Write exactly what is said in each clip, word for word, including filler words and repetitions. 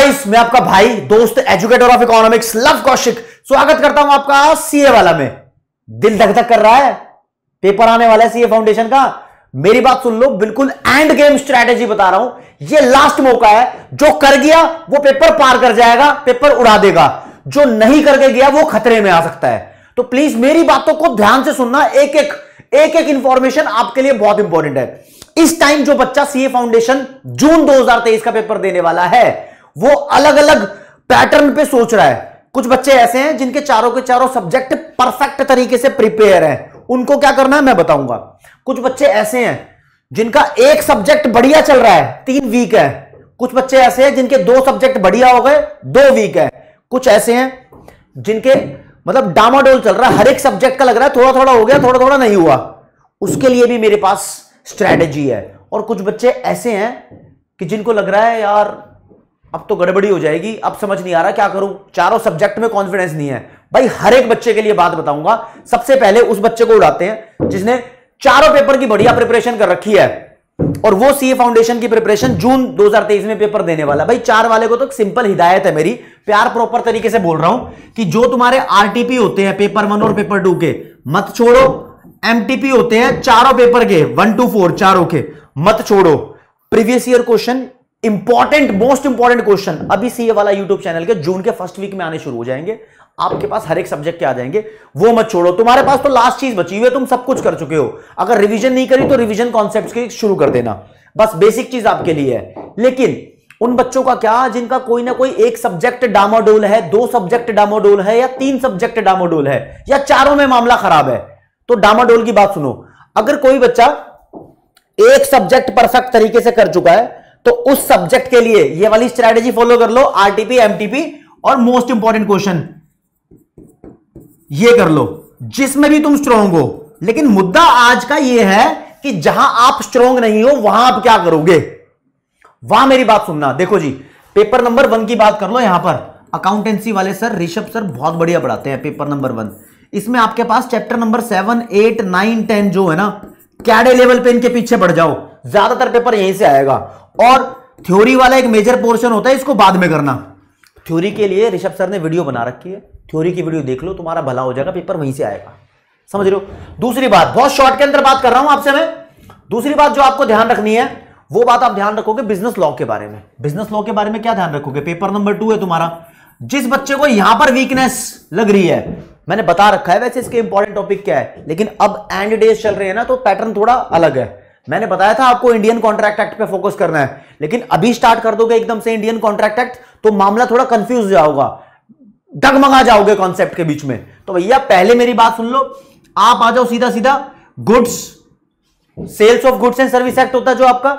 Guys, मैं आपका भाई दोस्त educator of economics Luv Kaushik स्वागत करता हूं आपका सीए वाला में। दिल धक धक कर रहा है, पेपर आने वाला है सीए फाउंडेशन का। मेरी बात सुन लो, बिल्कुल एंड गेम स्ट्रेटेजी बता रहा हूं। ये लास्ट मौका है, जो कर गया वो पेपर पार कर जाएगा, पेपर उड़ा देगा। जो नहीं करके गया वो खतरे में आ सकता है। तो प्लीज मेरी बातों को ध्यान से सुनना, एक एक एक एक इंफॉर्मेशन आपके लिए बहुत इंपॉर्टेंट है। इस टाइम जो बच्चा सीए फाउंडेशन जून दो हज़ार तेईस का पेपर देने वाला है, वो अलग अलग पैटर्न पे सोच रहा है। कुछ बच्चे ऐसे हैं जिनके चारों के चारों सब्जेक्ट परफेक्ट तरीके से प्रिपेयर हैं, उनको क्या करना है मैं बताऊंगा। कुछ बच्चे ऐसे हैं जिनका एक सब्जेक्ट बढ़िया चल रहा है, तीन वीक है। कुछ बच्चे ऐसे हैं जिनके दो सब्जेक्ट बढ़िया हो गए, दो वीक है। कुछ ऐसे हैं जिनके मतलब डामाडोल चल रहा है, हर एक सब्जेक्ट का लग रहा है थोड़ा थोड़ा हो गया, थोड़ा थोड़ा नहीं हुआ। उसके लिए भी मेरे पास स्ट्रैटेजी है। और कुछ बच्चे ऐसे हैं कि जिनको लग रहा है यार अब तो गड़बड़ी हो जाएगी, अब समझ नहीं आ रहा क्या करूं, चारों सब्जेक्ट में कॉन्फिडेंस नहीं है। भाई हर एक बच्चे के लिए बात बताऊंगा। सबसे पहले उस बच्चे को उड़ाते हैं जिसने चारों पेपर की बढ़िया प्रिपरेशन कर रखी है, और वो सीए फाउंडेशन की प्रिपरेशन जून दो हज़ार तेईस में पेपर देने वाला। भाई चार वाले को तो सिंपल हिदायत है मेरी, प्यार प्रॉपर तरीके से बोल रहा हूं कि जो तुम्हारे आरटीपी होते हैं पेपर वन और पेपर टू के मत छोड़ो, एमटीपी होते हैं चारों पेपर के वन टू फोर चारों के मत छोड़ो। Previous year question important, most important question अभी सीए वाला यूट्यूब चैनल के जून के फर्स्ट वीक में आने शुरू हो जाएंगे। आपके पास हर एक सब्जेक्ट के आ जाएंगे, वो मत छोड़ो। तुम्हारे पास तो लास्ट चीज बची हुई है, तुम सब कुछ कर चुके हो। अगर रिवीजन नहीं करी तो रिवीजन कॉन्सेप्ट्स की शुरू कर देना, बस बेसिक चीज आपके लिए है। लेकिन उन बच्चों का क्या जिनका कोई ना कोई एक सब्जेक्ट डामाडोल है, दो सब्जेक्ट डामाडोल है, या तीन सब्जेक्ट डामाडोल है, या चारों में मामला खराब है। तो डामाडोल की बात सुनो। अगर कोई बच्चा एक सब्जेक्ट परफेक्ट तरीके से कर चुका है तो उस सब्जेक्ट के लिए ये वाली स्ट्रैटेजी फॉलो कर लो, आरटीपी, एमटीपी, और मोस्ट इंपॉर्टेंट क्वेश्चन ये कर लो जिसमें भी तुम स्ट्रांग हो। लेकिन मुद्दा आज का ये है कि जहां आप स्ट्रांग नहीं हो वहां आप क्या करोगे, वहां मेरी बात सुनना। देखो जी, पेपर नंबर वन की बात कर लो। यहां पर अकाउंटेंसी वाले सर ऋषभ सर बहुत बढ़िया पढ़ाते हैं पेपर नंबर वन। इसमें आपके पास chapter number seven, eight, nine, ten जो है ना, कैडे लेवल पे इनके पीछे बढ़ जाओ, ज्यादातर पेपर यहीं से आएगा। और थ्योरी वाला एक मेजर पोर्शन होता है, इसको बाद में करना। थ्योरी के लिए ऋषभ सर ने वीडियो बना रखी है, थ्योरी की वीडियो देख लो, तुम्हारा भला हो जाएगा, पेपर वहीं से आएगा। समझ रहे हो। दूसरी बात, बहुत शॉर्ट के अंदर बात कर रहा हूं आपसे मैं। दूसरी बात जो आपको ध्यान रखनी है, वो बात आप ध्यान रखोगे बिजनेस लॉ के बारे में। बिजनेस लॉ के बारे में क्या ध्यान रखोगे, पेपर नंबर टू है तुम्हारा। जिस बच्चे को यहां पर वीकनेस लग रही है, मैंने बता रखा है वैसे इसके इंपॉर्टेंट टॉपिक क्या है, लेकिन अब एंड डेज चल रहे हैं ना, तो पैटर्न थोड़ा अलग है। मैंने बताया था आपको इंडियन कॉन्ट्रैक्ट एक्ट पे फोकस करना है, लेकिन अभी स्टार्ट कर दोगे एकदम से इंडियन कॉन्ट्रैक्ट एक्ट तो मामला थोड़ा कंफ्यूज जाओगा, डगमगा जाओगे कॉन्सेप्ट के बीच में। तो भैया पहले मेरी बात सुन लो, आप आ जाओ सीधा सीधा goods, sales of goods and service act होता है जो आपका,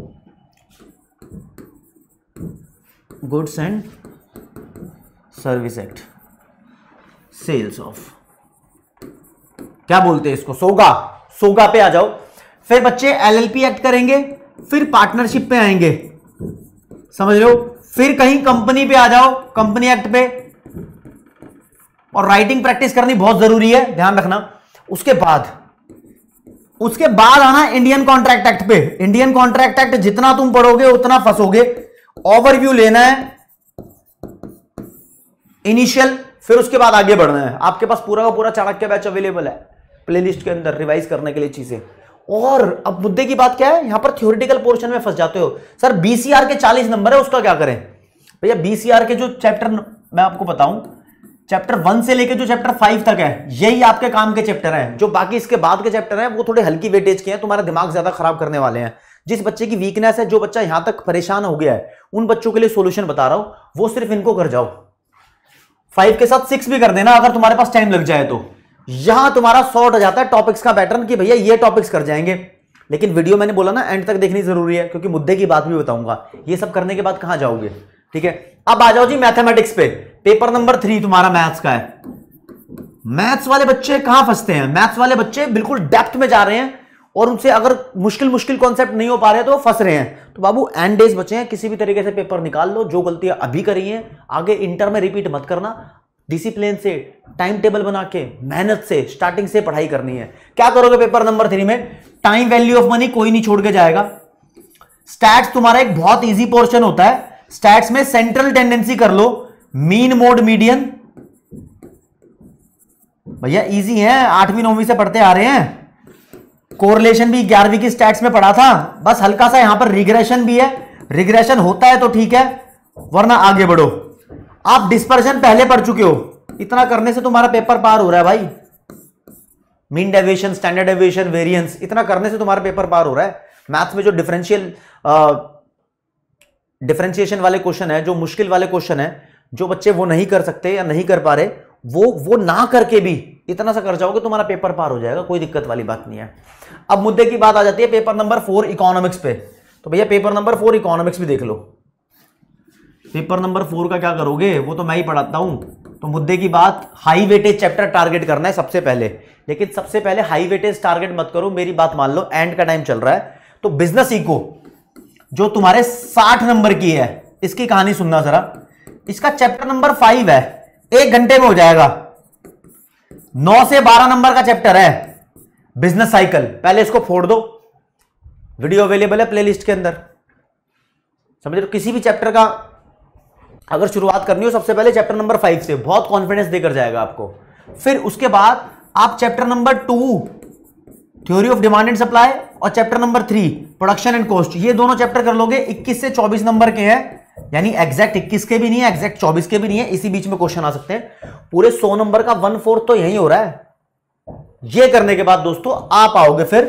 goods and service act, sales of, क्या बोलते हैं इसको, सोगा, सोगा पे आ जाओ। फिर बच्चे एलएलपी एक्ट करेंगे, फिर पार्टनरशिप पे आएंगे, समझ रहे हो। फिर कहीं कंपनी पे आ जाओ, कंपनी एक्ट पे, और राइटिंग प्रैक्टिस करनी बहुत जरूरी है, ध्यान रखना। उसके बाद उसके बाद आना इंडियन कॉन्ट्रैक्ट एक्ट पे। इंडियन कॉन्ट्रैक्ट एक्ट जितना तुम पढ़ोगे उतना फंसोगे। ओवरव्यू लेना है इनिशियल, फिर उसके बाद आगे बढ़ना है। आपके पास पूरा का पूरा चाणक्य बैच अवेलेबल है प्लेलिस्ट के अंदर रिवाइज करने के लिए चीजें। और अब मुद्दे की बात क्या है, यहां पर थ्योरेटिकल पोर्शन में फंस जाते हो। सर बीसीआर के चालीस नंबर है, उसका क्या करें। भैया बीसीआर के जो चैप्टर मैं आपको बताऊं, चैप्टर वन से लेके जो चैप्टर फाइव तक है, यही आपके काम के चैप्टर हैं। जो बाकी इसके बाद के चैप्टर हैं वो थोड़े हल्की वेटेज के हैं, तुम्हारा दिमाग ज्यादा खराब करने वाले हैं। जिस बच्चे की वीकनेस है, जो बच्चा यहां तक परेशान हो गया है, उन बच्चों के लिए सोल्यूशन बता रहा हूं, वो सिर्फ इनको कर जाओ। फाइव के साथ सिक्स भी कर देना अगर तुम्हारे पास टाइम लग जाए तो। यहां तुम्हारा सॉर्ट हो जाता है टॉपिक्स का पैटर्न कि भैया ये टॉपिक्स कर जाएंगे। लेकिन वीडियो मैंने बोला ना एंड तक देखनी जरूरी है, क्योंकि मुद्दे की बात भी बताऊंगा। ये सब करने के बाद कहां जाओगे, ठीक है। अब आ जाओ जी मैथमेटिक्स पे। पेपर नंबर थ्री तुम्हारा मैथ्स का है। मैथ्स वाले बच्चे कहां फंसते हैं, मैथ्स वाले बच्चे बिल्कुल डेप्थ में जा रहे हैं, और उनसे अगर मुश्किल मुश्किल कॉन्सेप्ट नहीं हो पा रहे हैं तो वो फंस रहे हैं। तो बाबू एंड डेज बचे हैं, किसी भी तरीके से पेपर निकाल लो। जो गलतियां अभी करी हैं आगे इंटर में रिपीट मत करना। डिसिप्लिन से, टाइम टेबल बना के, मेहनत से, स्टार्टिंग से पढ़ाई करनी है। क्या करोगे पेपर नंबर थ्री में, टाइम वैल्यू ऑफ मनी कोई नहीं छोड़ के जाएगा। स्टैट्स तुम्हारा एक बहुत इजी पोर्शन होता है, स्टैट्स में सेंट्रल टेंडेंसी कर लो, मीन मोड मीडियन, भैया इजी है, आठवीं नौवीं से पढ़ते आ रहे हैं। कोरिलेशन भी ग्यारहवीं की स्टैट्स में पढ़ा था, बस हल्का सा यहां पर रिग्रेशन भी है, रिग्रेशन होता है तो ठीक है, वरना आगे बढ़ो। आप डिस्पर्शन पहले पढ़ चुके हो, इतना करने से तुम्हारा पेपर पार हो रहा है भाई। Mean deviation, standard deviation, variance, इतना करने से तुम्हारा पेपर पार हो रहा है। मैथ्स में जो डिफरेंशियल डिफरेंशिएशन वाले क्वेश्चन है, जो मुश्किल वाले क्वेश्चन है, जो बच्चे वो नहीं कर सकते या नहीं कर पा रहे, वो वो ना करके भी इतना सा कर जाओगे तुम्हारा पेपर पार हो जाएगा, कोई दिक्कत वाली बात नहीं है। अब मुद्दे की बात आ जाती है पेपर नंबर फोर इकोनॉमिक्स पे। तो भैया पेपर नंबर फोर इकोनॉमिक्स भी देख लो। पेपर नंबर फोर का क्या करोगे वो तो मैं ही पढ़ाता हूं। तो मुद्दे की बात, हाई वेटेज चैप्टर टारगेट करना है सबसे पहले, लेकिन सबसे पहले हाई वेटेज टारगेट मत करो, मेरी बात मान लो, एंड का टाइम चल रहा है। तो बिजनेस इको जो तुम्हारे साठ नंबर की है, इसकी कहानी सुनना जरा। इसका चैप्टर नंबर फाइव है, एक घंटे में हो जाएगा। नौ से बारह नंबर का चैप्टर है बिजनेस साइकिल। पहले इसको फोड़ दो, वीडियो अवेलेबल है प्लेलिस्ट के अंदर, समझ लो। किसी भी चैप्टर का अगर शुरुआत करनी हो, सबसे पहले चैप्टर नंबर फाइव से, बहुत कॉन्फिडेंस देकर जाएगा आपको। फिर उसके बाद आप chapter number two theory of demand and supply और chapter number three production and cost, ये दोनों चैप्टर कर लोगे। इक्कीस से चौबीस नंबर के हैं, यानी एग्जैक्ट इक्कीस के भी नहीं है, एग्जैक्ट चौबीस के भी नहीं है, इसी बीच में क्वेश्चन आ सकते हैं। पूरे सौ नंबर का वन फोर्थ तो यही हो रहा है। ये करने के बाद दोस्तों आप आओगे फिर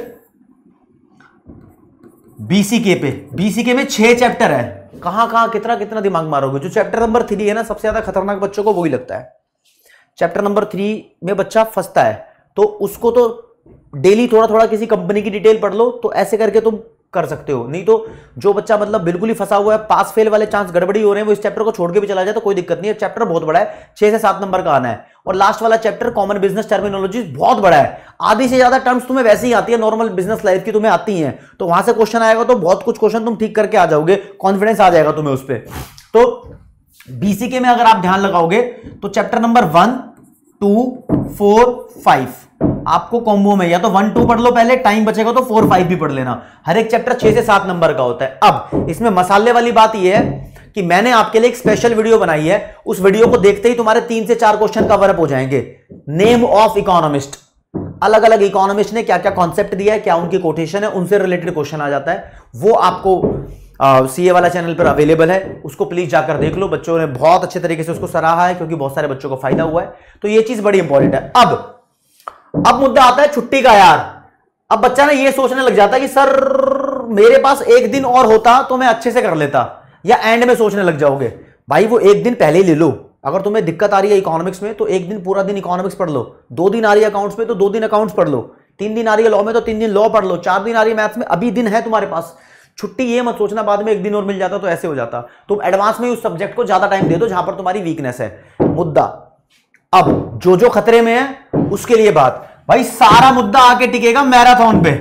बीसीके पे। बीसीके में छह चैप्टर है, कहां कहां कितना कितना दिमाग मारोगे। जो चैप्टर नंबर थ्री है ना, सबसे ज्यादा खतरनाक बच्चों को वही लगता है। चैप्टर नंबर थ्री में बच्चा फंसता है, तो उसको तो डेली थोड़ा थोड़ा किसी कंपनी की डिटेल पढ़ लो, तो ऐसे करके तुम कर सकते हो। नहीं तो जो बच्चा मतलब बिल्कुल ही फंसा हुआ है, पास फेल वाले चांस गड़बड़ी हो रहे हैं, वो इस चैप्टर को छोड़ के भी चला जाए तो कोई दिक्कत नहीं है। चैप्टर बहुत बड़ा है, छह से सात नंबर का आना है। और लास्ट वाला चैप्टर कॉमन बिजनेस टर्मिनोलॉजी बहुत बड़ा है, आधी से ज्यादा टर्म्स तुम्हें वैसे ही आती है, नॉर्मल बिजनेस लाइफ की तुम्हें आती हैं, तो वहां से क्वेश्चन आएगा तो बहुत कुछ क्वेश्चन तुम ठीक करके आ जाओगे, कॉन्फिडेंस आ जाएगा तुम्हें उस पर। तो बीसीके में अगर आप ध्यान लगाओगे तो chapter number one two four five आपको कॉम्बो में, या तो वन टू पढ़ लो पहले, टाइम बचेगा तो फोर फाइव भी पढ़ लेना। हर एक चैप्टर छह से सात नंबर का होता है। अब इसमें मसाले वाली बात यह है कि मैंने आपके लिए एक स्पेशल वीडियो बनाई है, उस वीडियो को देखते ही तुम्हारे तीन से चार क्वेश्चन कवर अप हो जाएंगे। नेम ऑफ इकोनॉमिस्ट, अलग अलग इकोनॉमिस्ट ने क्या क्या कॉन्सेप्ट दिया है, क्या उनकी कोटेशन है, उनसे रिलेटेड क्वेश्चन आ जाता है। वो आपको सीए वाला चैनल पर अवेलेबल है, उसको प्लीज जाकर देख लो। बच्चों ने बहुत अच्छे तरीके से उसको सराहा है, क्योंकि बहुत सारे बच्चों को फायदा हुआ है, तो ये चीज बड़ी इंपॉर्टेंट है। अब अब मुद्दा आता है छुट्टी का यार। अब बच्चा ना ये सोचने लग जाता है कि सर मेरे पास एक दिन और होता तो मैं अच्छे से कर लेता, या एंड में सोचने लग जाओगे। भाई वो एक दिन पहले ही ले लो। अगर तुम्हें दिक्कत आ रही है इकोनॉमिक्स में तो एक दिन पूरा दिन इकोनॉमिक्स पढ़ लो, दो दिन आ रही है अकाउंट्स में तो दो दिन अकाउंट्स पढ़ लो, तीन दिन आ रही है लॉ में तो तीन दिन लॉ पढ़ लो, चार दिन आ रही है मैथ्स में, अभी दिन है तुम्हारे पास। छुट्टी ये मत सोचना बाद में एक दिन और मिल जाता तो ऐसे हो जाता। तुम एडवांस में उस सब्जेक्ट को ज्यादा टाइम दे दो जहां पर तुम्हारी वीकनेस है। मुद्दा अब जो जो खतरे में है उसके लिए बात, भाई सारा मुद्दा आके टिकेगा मैराथन पे।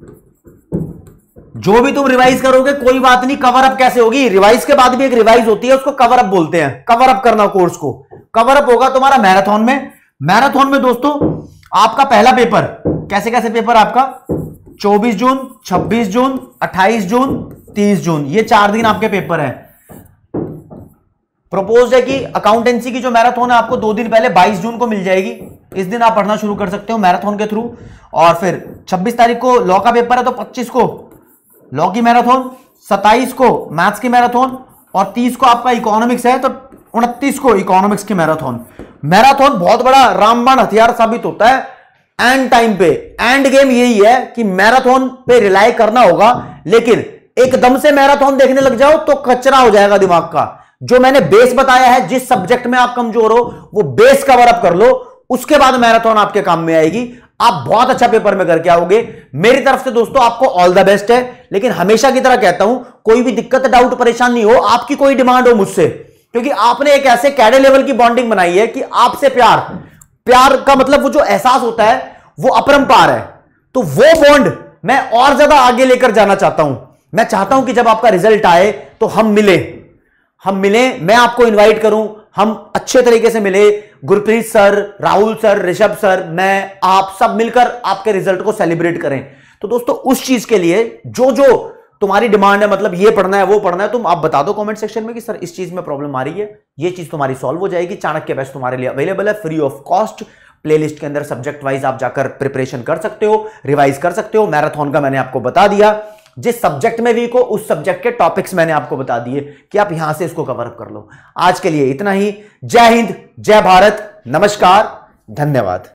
जो भी तुम रिवाइज करोगे कोई बात नहीं, कवर अप कैसे होगी, रिवाइज के बाद भी एक रिवाइज होती है, उसको कवर अप बोलते हैं। कवर अप करना कोर्स को, कवर अप होगा तुम्हारा मैराथन में। मैराथन में दोस्तों आपका पहला पेपर, कैसे कैसे पेपर आपका, चौबीस जून, छब्बीस जून, अट्ठाईस जून, तीस जून, ये चार दिन आपके पेपर हैं। प्रपोज्ड है कि अकाउंटेंसी की जो मैराथन है आपको दो दिन पहले बाईस जून को मिल जाएगी। इस दिन आप पढ़ना शुरू कर सकते हो मैराथन के थ्रू। और फिर छब्बीस तारीख को लॉ का पेपर है तो पच्चीस को लॉ की मैराथन, सत्ताईस को मैथ्स की मैराथन और तीस को आपका इकोनॉमिक्स है तो उनतीस को इकोनॉमिक्स की मैराथन। मैराथन बहुत बड़ा रामबाण हथियार साबित होता है एंड टाइम पे। एंड गेम यही है कि मैराथन पे रिलाई करना होगा, लेकिन एकदम से मैराथन देखने लग जाओ तो कचरा हो जाएगा दिमाग का। जो मैंने बेस बताया है, जिस सब्जेक्ट में आप कमजोर हो वो बेस कवर अप कर लो, उसके बाद मैराथन आपके काम में आएगी। आप बहुत अच्छा पेपर में करके आओगे। मेरी तरफ से दोस्तों आपको ऑल द बेस्ट है, लेकिन हमेशा की तरह कहता हूं कोई भी दिक्कत, डाउट, परेशानी हो, आपकी कोई डिमांड हो मुझसे, क्योंकि आपने एक ऐसे कैडे लेवल की बॉन्डिंग बनाई है कि आपसे प्यार प्यार का मतलब वो जो एहसास होता है वो अपरंपार है। तो वो बॉन्ड मैं और ज्यादा आगे लेकर जाना चाहता हूं। मैं चाहता हूं कि जब आपका रिजल्ट आए तो हम मिले हम मिले मैं आपको इनवाइट करूं, हम अच्छे तरीके से मिले, Gurpreet sir, Rahul sir, Rishabh sir, मैं, आप सब मिलकर आपके रिजल्ट को सेलिब्रेट करें। तो दोस्तों उस चीज के लिए जो जो तुम्हारी डिमांड है, मतलब ये पढ़ना है वो पढ़ना है, तुम आप बता दो कमेंट सेक्शन में कि सर इस चीज में प्रॉब्लम आ रही है, ये चीज तुम्हारी सॉल्व हो जाएगी। चाणक्य बैच तुम्हारे लिए अवेलेबल है फ्री ऑफ कॉस्ट। प्लेलिस्ट के अंदर सब्जेक्ट वाइज आप जाकर प्रिपरेशन कर सकते हो, रिवाइज कर सकते हो। मैराथन का मैंने आपको बता दिया, जिस सब्जेक्ट में वीक हो उस सब्जेक्ट के टॉपिक्स मैंने आपको बता दिए कि आप यहां से इसको कवर अप कर लो। आज के लिए इतना ही। जय हिंद, जय भारत, नमस्कार, धन्यवाद।